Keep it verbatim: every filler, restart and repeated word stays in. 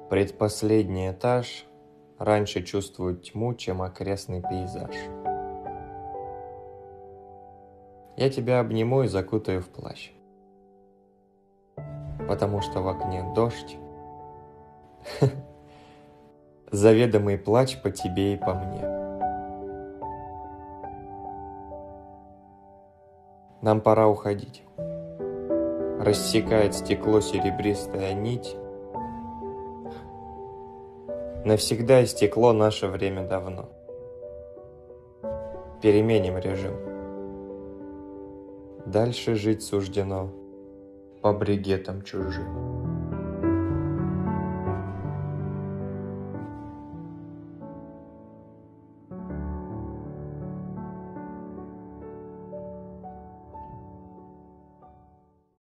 Предпоследний этаж раньше чувствует тьму, чем окрестный пейзаж. Я тебя обниму и закутаю в плащ, потому что в окне дождь, заведомый плач по тебе и по мне. Нам пора уходить. Рассекает стекло серебристая нить. Навсегда истекло наше время давно. Переменим режим. Дальше жить суждено по бригетам чужим.